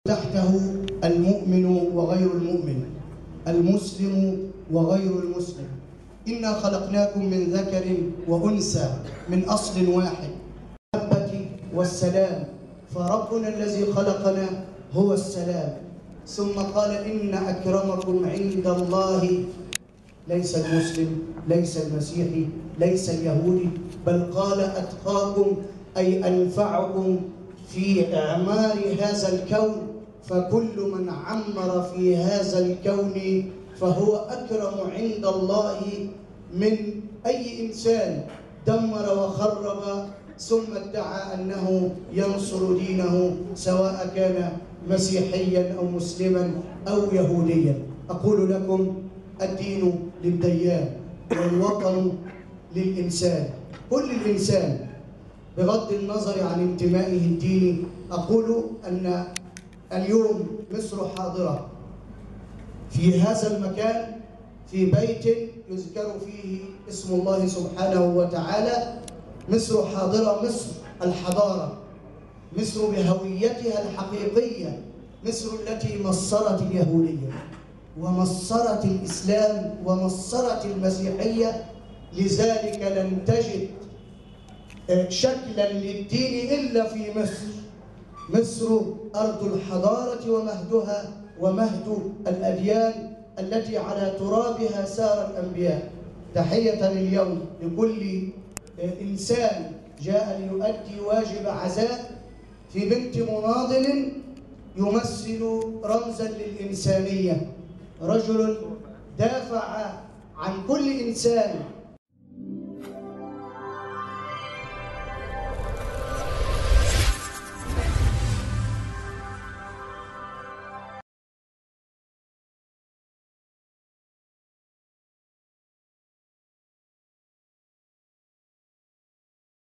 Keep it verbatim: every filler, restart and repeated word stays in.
تحته المؤمن وغير المؤمن، المسلم وغير المسلم. إنا خلقناكم من ذكر وأنثى من أصل واحد، المحبة والسلام، فربنا الذي خلقنا هو السلام. ثم قال إن أكرمكم عند الله ليس المسلم، ليس المسيحي، ليس اليهودي، بل قال أتقاكم أي أنفعكم في إعمار هذا الكون، فكل من عمر في هذا الكون فهو أكرم عند الله من أي إنسان دمر وخرب ثم ادعى أنه ينصر دينه، سواء كان مسيحيا أو مسلما أو يهوديا. أقول لكم الدين للديان والوطن للإنسان. كل الإنسان بغض النظر عن انتمائه الديني. أقول أن اليوم مصر حاضرة في هذا المكان، في بيت يذكر فيه اسم الله سبحانه وتعالى. مصر حاضرة، مصر الحضارة، مصر بهويتها الحقيقية، مصر التي مصرت اليهودية ومصرت الإسلام ومصرت المسيحية. لذلك لن تجد شكلا للدين إلا في مصر. مصر أرض الحضارة ومهدها ومهد الأديان التي على ترابها سار الأنبياء. تحية اليوم لكل إنسان جاء ليؤدي واجب عزاء في بنت مناضل يمثل رمزا للإنسانية، رجل دافع عن كل إنسان